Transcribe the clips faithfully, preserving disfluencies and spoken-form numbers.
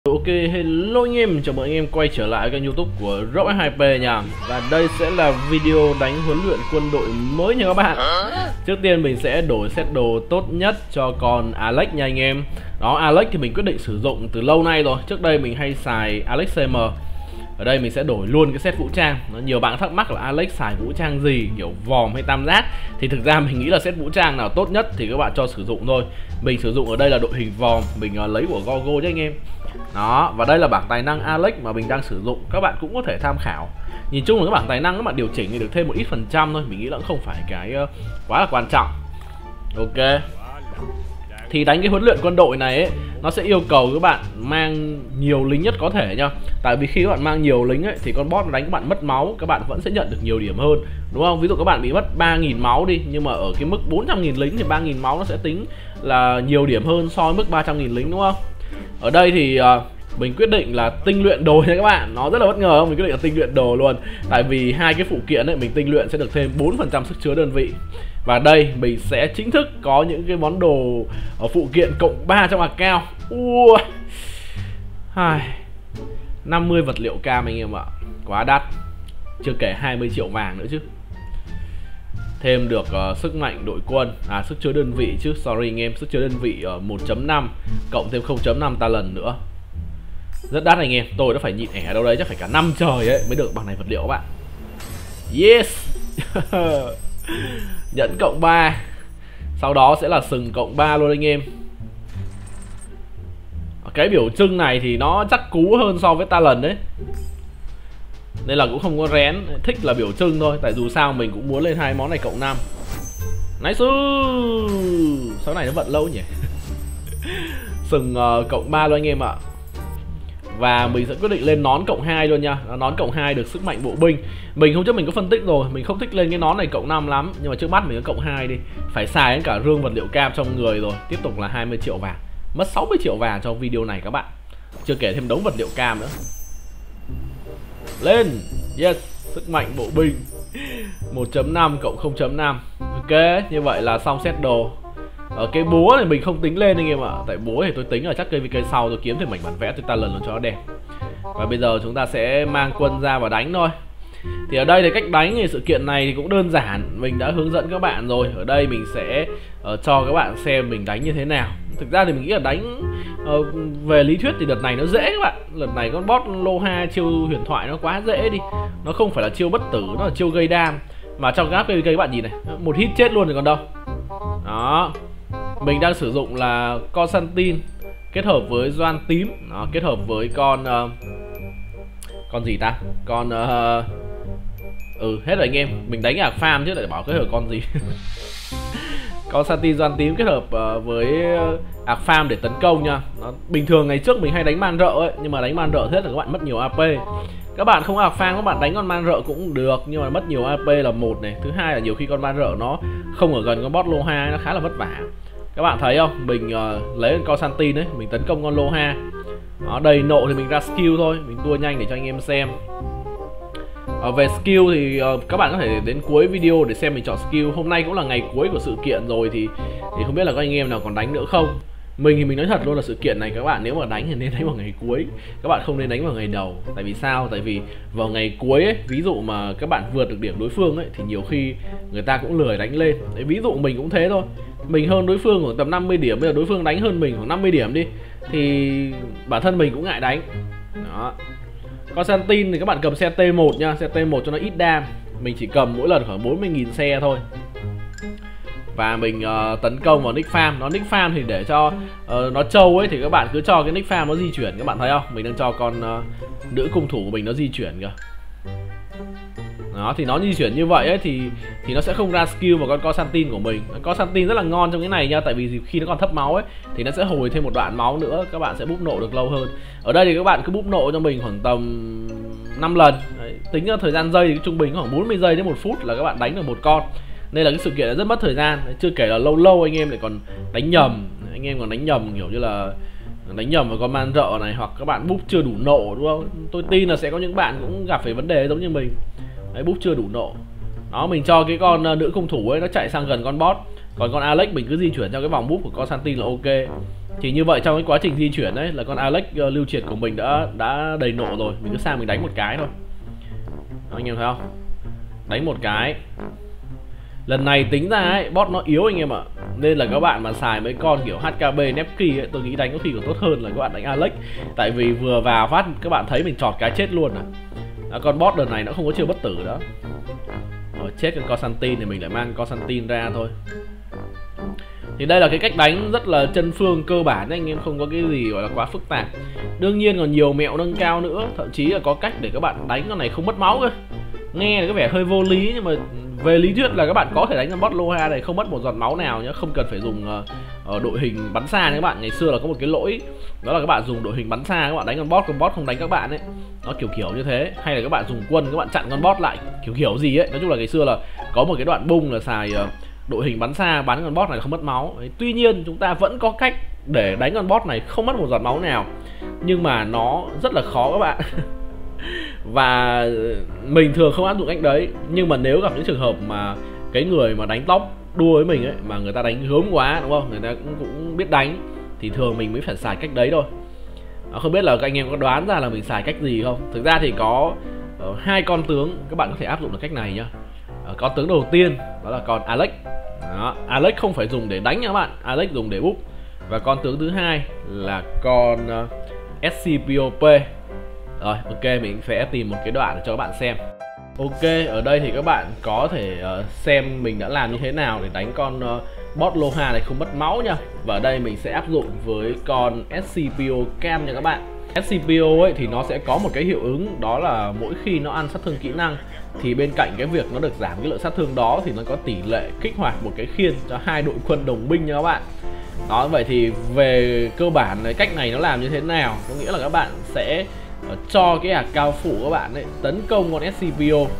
Ok, hello anh em, chào mừng anh em quay trở lại kênh YouTube của Rock hai pê nha. Và đây sẽ là video đánh huấn luyện quân đội mới nha các bạn. Trước tiên mình sẽ đổi set đồ tốt nhất cho con Alex nha anh em. Đó, Alex thì mình quyết định sử dụng từ lâu nay rồi. Trước đây mình hay xài Alex xê em. Ở đây mình sẽ đổi luôn cái set vũ trang. Nhiều bạn thắc mắc là Alex xài vũ trang gì, kiểu vòm hay tam giác. Thì thực ra mình nghĩ là set vũ trang nào tốt nhất thì các bạn cho sử dụng thôi. Mình sử dụng ở đây là đội hình vòm, mình lấy của Gogo chứ anh em. Đó, và đây là bảng tài năng Alex mà mình đang sử dụng. Các bạn cũng có thể tham khảo. Nhìn chung là cái bảng tài năng các bạn điều chỉnh thì được thêm một ít phần trăm thôi. Mình nghĩ là cũng không phải cái uh, quá là quan trọng. Ok. Thì đánh cái huấn luyện quân đội này ấy, nó sẽ yêu cầu các bạn mang nhiều lính nhất có thể nha. Tại vì khi các bạn mang nhiều lính ấy, thì con boss nó đánh các bạn mất máu, các bạn vẫn sẽ nhận được nhiều điểm hơn, đúng không? Ví dụ các bạn bị mất ba nghìn máu đi, nhưng mà ở cái mức bốn trăm nghìn lính thì ba nghìn máu nó sẽ tính là nhiều điểm hơn so với mức ba trăm nghìn lính, đúng không? Ở đây thì uh, mình quyết định là tinh luyện đồ nha các bạn. Nó rất là bất ngờ không? Mình quyết định là tinh luyện đồ luôn. Tại vì hai cái phụ kiện ấy mình tinh luyện sẽ được thêm bốn phần trăm sức chứa đơn vị. Và đây mình sẽ chính thức có những cái món đồ ở phụ kiện cộng ba trong account. Ua. năm mươi vật liệu cam anh em ạ. Quá đắt. Chưa kể hai mươi triệu vàng nữa chứ. Thêm được uh, sức mạnh đội quân, à sức chứa đơn vị chứ, sorry anh em, sức chứa đơn vị ở uh, một chấm năm cộng thêm không chấm năm ta lần nữa. Rất đắt anh em, tôi đã phải nhịn ẻ đâu đấy chắc phải cả năm trời ấy mới được bằng này vật liệu các bạn. Yes. Nhẫn cộng ba. Sau đó sẽ là sừng cộng ba luôn anh em. Cái biểu trưng này thì nó chắc cú hơn so với ta lần đấy, nên là cũng không có rén, thích là biểu trưng thôi. Tại dù sao mình cũng muốn lên hai món này cộng năm. Nice. Sau này nó vận lâu nhỉ. Sừng uh, cộng ba luôn anh em ạ. Và mình sẽ quyết định lên nón cộng hai luôn nha. Nón cộng hai được sức mạnh bộ binh. Mình hôm trước mình có phân tích rồi, mình không thích lên cái nón này cộng năm lắm, nhưng mà trước mắt mình có cộng hai đi. Phải xài đến cả rương vật liệu cam trong người rồi. Tiếp tục là hai mươi triệu vàng. Mất sáu mươi triệu vàng trong video này các bạn. Chưa kể thêm đống vật liệu cam nữa. Lên. Yes. Sức mạnh bộ binh một chấm năm cộng không chấm năm. Ok. Như vậy là xong set đồ. Ở cái búa này mình không tính lên anh em ạ. Tại búa thì tôi tính là chắc cây vì cây sau tôi kiếm thêm mảnh bản vẽ tôi ta lần cho nó đẹp. Và bây giờ chúng ta sẽ mang quân ra và đánh thôi. Thì ở đây thì cách đánh thì sự kiện này thì cũng đơn giản, mình đã hướng dẫn các bạn rồi. Ở đây mình sẽ uh, cho các bạn xem mình đánh như thế nào. Thực ra thì mình nghĩ là đánh uh, về lý thuyết thì đợt này nó dễ các bạn. Lần này con boss lô ha chiêu huyền thoại nó quá dễ đi. Nó không phải là chiêu bất tử, nó là chiêu gây đam. Mà trong cái cây các bạn nhìn này, một hit chết luôn rồi còn đâu. Đó. Mình đang sử dụng là Constantine kết hợp với Doan tím. Đó, kết hợp với con uh, con gì ta? Con uh, ừ hết rồi anh em. Mình đánh ạc farm chứ lại bảo kết hợp con gì. Constantine Doan tím kết hợp uh, với ạc farm để tấn công nha. Đó, bình thường ngày trước mình hay đánh man rợ ấy, nhưng mà đánh man rợ hết là các bạn mất nhiều a pê. Các bạn không ạc farm các bạn đánh con man rợ cũng được, nhưng mà mất nhiều a pê là một này. Thứ hai là nhiều khi con man rợ nó không ở gần con boss lô ha, nó khá là vất vả. Các bạn thấy không? Mình uh, lấy con Constantine đấy, mình tấn công con lô ha. Đó, đầy nộ thì mình ra skill thôi, mình tua nhanh để cho anh em xem. uh, Về skill thì uh, các bạn có thể đến cuối video để xem mình chọn skill. Hôm nay cũng là ngày cuối của sự kiện rồi thì thì không biết là các anh em nào còn đánh nữa không. Mình thì mình nói thật luôn là sự kiện này các bạn nếu mà đánh thì nên đánh vào ngày cuối. Các bạn không nên đánh vào ngày đầu. Tại vì sao? Tại vì vào ngày cuối ấy, ví dụ mà các bạn vượt được điểm đối phương ấy, thì nhiều khi người ta cũng lười đánh lên. Đấy, ví dụ mình cũng thế thôi. Mình hơn đối phương khoảng tầm năm mươi điểm, bây giờ đối phương đánh hơn mình khoảng năm mươi điểm đi, thì bản thân mình cũng ngại đánh. Đó. Constantine thì các bạn cầm xe T một nha, xe T một cho nó ít đam. Mình chỉ cầm mỗi lần khoảng bốn mươi nghìn xe thôi. Và mình uh, tấn công vào nick farm. Nó nick farm thì để cho uh, nó trâu ấy, thì các bạn cứ cho cái nick farm nó di chuyển. Các bạn thấy không? Mình đang cho con uh, nữ cung thủ của mình nó di chuyển kìa. Đó, thì nó di chuyển như vậy ấy, thì thì nó sẽ không ra skill vào con Constantine của mình. Constantine rất là ngon trong cái này nha. Tại vì khi nó còn thấp máu ấy thì nó sẽ hồi thêm một đoạn máu nữa. Các bạn sẽ búp nộ được lâu hơn. Ở đây thì các bạn cứ búp nộ cho mình khoảng tầm năm lần. Đấy, tính ra thời gian giây thì trung bình khoảng bốn mươi giây đến một phút là các bạn đánh được một con. Nên là cái sự kiện nó rất mất thời gian. Chưa kể là lâu lâu anh em lại còn đánh nhầm. Anh em còn đánh nhầm kiểu như là đánh nhầm vào con man rợ này, hoặc các bạn búp chưa đủ nộ, đúng không? Tôi tin là sẽ có những bạn cũng gặp phải vấn đề giống như mình. Đấy, búp chưa đủ nộ. Đó, mình cho cái con nữ công thủ ấy nó chạy sang gần con boss. Còn con Alex mình cứ di chuyển theo cái vòng búp của Constantine là ok. Thì như vậy trong cái quá trình di chuyển đấy là con Alex uh, lưu triệt của mình đã đã đầy nộ rồi, mình cứ sang mình đánh một cái thôi. Đó, anh em thấy không? Đánh một cái. Lần này tính ra ấy, bot nó yếu anh em ạ. Nên là các bạn mà xài mấy con kiểu hát ca bê, Nepki ấy, tôi nghĩ đánh có khi còn tốt hơn là các bạn đánh Alex. Tại vì vừa vào phát các bạn thấy mình chọt cái chết luôn à. À, con bot lần này nó không có chiêu bất tử đó. Rồi, chết con Constantine thì mình lại mang Constantine ra thôi. Thì đây là cái cách đánh rất là chân phương cơ bản đấy, anh em, không có cái gì gọi là quá phức tạp. Đương nhiên còn nhiều mẹo nâng cao nữa, thậm chí là có cách để các bạn đánh con này không mất máu cơ. Nghe là có vẻ hơi vô lý nhưng mà về lý thuyết là các bạn có thể đánh con bot Loha này không mất một giọt máu nào nhé, không cần phải dùng uh, đội hình bắn xa nha các bạn. Ngày xưa là có một cái lỗi đó là các bạn dùng đội hình bắn xa các bạn đánh con bot, con bot không đánh các bạn ấy, nó kiểu kiểu như thế. Hay là các bạn dùng quân các bạn chặn con bot lại kiểu kiểu gì ấy. Nói chung là ngày xưa là có một cái đoạn bung là xài uh, đội hình bắn xa bắn con bot này không mất máu. Đấy, tuy nhiên chúng ta vẫn có cách để đánh con bot này không mất một giọt máu nào, nhưng mà nó rất là khó các bạn. Và mình thường không áp dụng cách đấy. Nhưng mà nếu gặp những trường hợp mà cái người mà đánh top đua với mình ấy mà người ta đánh gớm quá đúng không, người ta cũng, cũng biết đánh, thì thường mình mới phải xài cách đấy thôi. à, Không biết là các anh em có đoán ra là mình xài cách gì không. Thực ra thì có uh, hai con tướng các bạn có thể áp dụng được cách này nhá. uh, Con tướng đầu tiên đó là con Alex. Đó, Alex không phải dùng để đánh nha các bạn, Alex dùng để búp. Và con tướng thứ hai là con uh, ét xê pê ô pê. Rồi, ok, mình sẽ tìm một cái đoạn để cho các bạn xem. Ok, ở đây thì các bạn có thể uh, xem mình đã làm như thế nào để đánh con uh, bot Loha này không mất máu nha. Và ở đây mình sẽ áp dụng với con ét xê pê ô Cam nha các bạn. ét xê pê ô ấy thì nó sẽ có một cái hiệu ứng, đó là mỗi khi nó ăn sát thương kỹ năng thì bên cạnh cái việc nó được giảm cái lượng sát thương đó thì nó có tỷ lệ kích hoạt một cái khiên cho hai đội quân đồng minh nha các bạn. Đó, vậy thì về cơ bản cách này nó làm như thế nào? Có nghĩa là các bạn sẽ cho cái hạt cao phủ các bạn ấy tấn công con ét xê pê ô,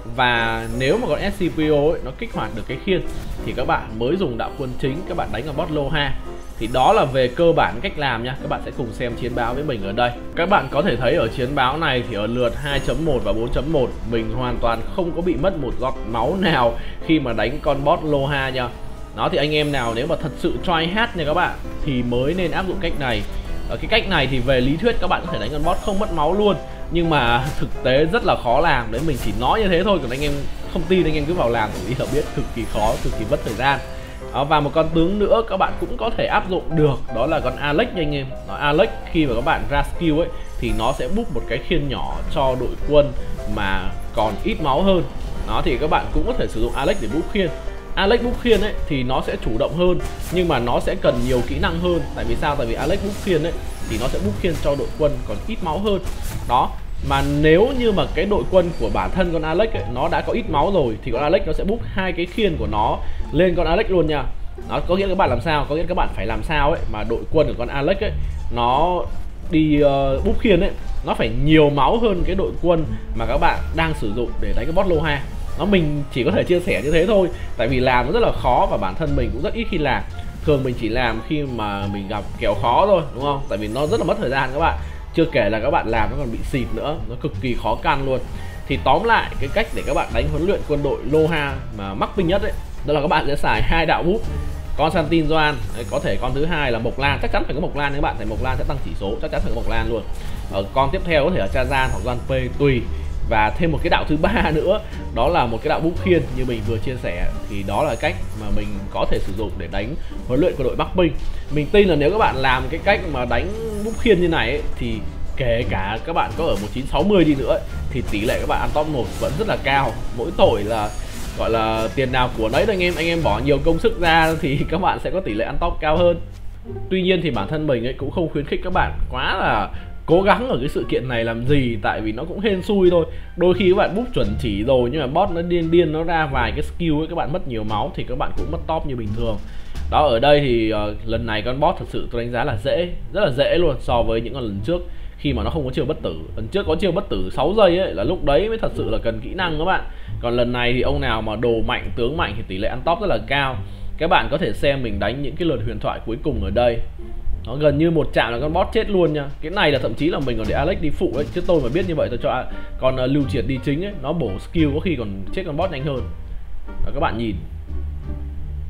và nếu mà con ét xê pê ô ấy, nó kích hoạt được cái khiên thì các bạn mới dùng đạo quân chính các bạn đánh vào bot Loha. Thì đó là về cơ bản cách làm nha. Các bạn sẽ cùng xem chiến báo với mình ở đây. Các bạn có thể thấy ở chiến báo này thì ở lượt hai chấm một và bốn chấm một mình hoàn toàn không có bị mất một giọt máu nào khi mà đánh con bot Loha nha. Đó, thì anh em nào nếu mà thật sự try hard nha các bạn thì mới nên áp dụng cách này. Ở cái cách này thì về lý thuyết các bạn có thể đánh con bot không mất máu luôn, nhưng mà thực tế rất là khó làm. Đấy, mình chỉ nói như thế thôi, còn anh em không tin anh em cứ vào làm thì đi là biết, cực kỳ khó, cực kỳ mất thời gian. Đó, và một con tướng nữa các bạn cũng có thể áp dụng được, đó là con Alex nha anh em. Đó, Alex khi mà các bạn ra skill ấy thì nó sẽ búp một cái khiên nhỏ cho đội quân mà còn ít máu hơn. Đó, thì các bạn cũng có thể sử dụng Alex để búp khiên. Alex búp khiên ấy thì nó sẽ chủ động hơn, nhưng mà nó sẽ cần nhiều kỹ năng hơn. Tại vì sao? Tại vì Alex búp khiên ấy thì nó sẽ búp khiên cho đội quân còn ít máu hơn. Đó, mà nếu như mà cái đội quân của bản thân con Alex ấy, nó đã có ít máu rồi thì con Alex nó sẽ búp hai cái khiên của nó lên con Alex luôn nha. Đó, có nghĩa là các bạn làm sao? Có nghĩa là các bạn phải làm sao ấy mà đội quân của con Alex ấy nó đi uh, búp khiên ấy, nó phải nhiều máu hơn cái đội quân mà các bạn đang sử dụng để đánh cái bot Loha. Nó mình chỉ có thể chia sẻ như thế thôi, tại vì làm nó rất là khó và bản thân mình cũng rất ít khi làm. Thường mình chỉ làm khi mà mình gặp kèo khó thôi, đúng không? Tại vì nó rất là mất thời gian các bạn. Chưa kể là các bạn làm nó còn bị xịt nữa, nó cực kỳ khó căn luôn. Thì tóm lại cái cách để các bạn đánh huấn luyện quân đội Loha mà mắc binh nhất ấy, đó là các bạn sẽ xài hai đạo búp. Constantine Doan, có thể con thứ hai là Mộc Lan, chắc chắn phải có Mộc Lan các bạn, tại Mộc Lan sẽ tăng chỉ số, chắc chắn phải có Mộc Lan luôn. Ở con tiếp theo có thể là Chazan hoặc Doan P tùy. Và thêm một cái đạo thứ ba nữa, đó là một cái đạo búp khiên như mình vừa chia sẻ. Thì đó là cách mà mình có thể sử dụng để đánh huấn luyện của đội Bắc Binh. Mình tin là nếu các bạn làm cái cách mà đánh búp khiên như này ấy, thì kể cả các bạn có ở một chín sáu mươi đi nữa ấy, thì tỷ lệ các bạn ăn top một vẫn rất là cao. Mỗi tội là gọi là tiền nào của đấy anh em, anh em bỏ nhiều công sức ra thì các bạn sẽ có tỷ lệ ăn top cao hơn. Tuy nhiên thì bản thân mình ấy cũng không khuyến khích các bạn quá là cố gắng ở cái sự kiện này làm gì, tại vì nó cũng hên xui thôi. Đôi khi các bạn búp chuẩn chỉ rồi nhưng mà bot nó điên điên nó ra vài cái skill ấy, các bạn mất nhiều máu thì các bạn cũng mất top như bình thường. Đó, ở đây thì uh, lần này con bot thật sự tôi đánh giá là dễ, rất là dễ luôn so với những con lần trước khi mà nó không có chiêu bất tử. Lần trước có chiêu bất tử sáu giây ấy, là lúc đấy mới thật sự là cần kỹ năng các bạn. Còn lần này thì ông nào mà đồ mạnh, tướng mạnh thì tỷ lệ ăn top rất là cao. Các bạn có thể xem mình đánh những cái lượt huyền thoại cuối cùng ở đây. Nó gần như một chạm là con boss chết luôn nha. Cái này là thậm chí là mình còn để Alex đi phụ ấy, chứ tôi mà biết như vậy tôi cho con uh, Lưu Triệt đi chính ấy, nó bổ skill có khi còn chết con boss nhanh hơn. Đó, các bạn nhìn. Đó.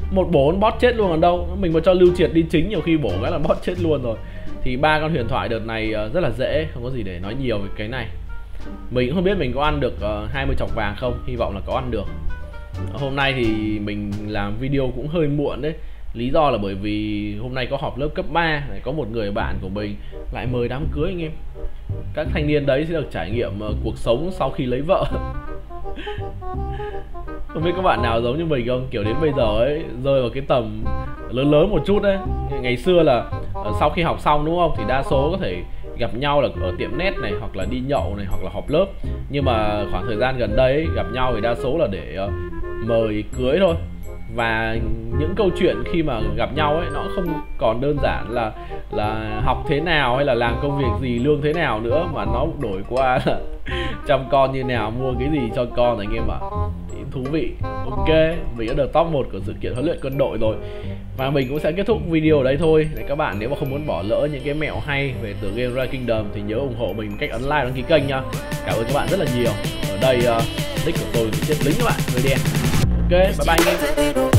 một bổ bot chết luôn còn đâu. Mình mà cho lưu triệt đi chính nhiều khi bổ cái là bot chết luôn rồi. Thì ba con huyền thoại đợt này rất là dễ, không có gì để nói nhiều về cái này. Mình cũng không biết mình có ăn được uh, hai mươi chọc vàng không, hy vọng là có ăn được. Hôm nay thì mình làm video cũng hơi muộn đấy. Lý do là bởi vì hôm nay có họp lớp cấp ba, có một người bạn của mình lại mời đám cưới anh em. Các thanh niên đấy sẽ được trải nghiệm uh, cuộc sống sau khi lấy vợ. Không biết các bạn nào giống như mình không? Kiểu đến bây giờ ấy, rơi vào cái tầm lớn lớn một chút đấy. Ngày xưa là uh, sau khi học xong đúng không? Thì đa số có thể gặp nhau là ở tiệm net này, hoặc là đi nhậu này, hoặc là họp lớp. Nhưng mà khoảng thời gian gần đây ấy, gặp nhau thì đa số là để uh, mời cưới thôi. Và những câu chuyện khi mà gặp nhau ấy, nó không còn đơn giản là là học thế nào hay là làm công việc gì, lương thế nào nữa, mà nó đổi qua là chăm con như nào, mua cái gì cho con anh em ạ. Thì thú vị. Ok, mình đã được top một của sự kiện huấn luyện quân đội rồi. Và mình cũng sẽ kết thúc video ở đây thôi. Để các bạn nếu mà không muốn bỏ lỡ những cái mẹo hay về tựa game Rise Kingdom thì nhớ ủng hộ mình cách ấn like, đăng ký kênh nha. Cảm ơn các bạn rất là nhiều. Ở đây uh, nick của tôi chết lính các bạn, người đen. Ok, bye bye anh em.